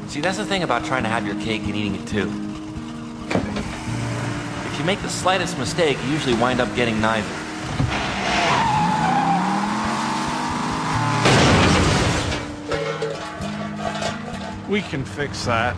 See, that's the thing about trying to have your cake and eating it too. If you make the slightest mistake, you usually wind up getting neither. We can fix that.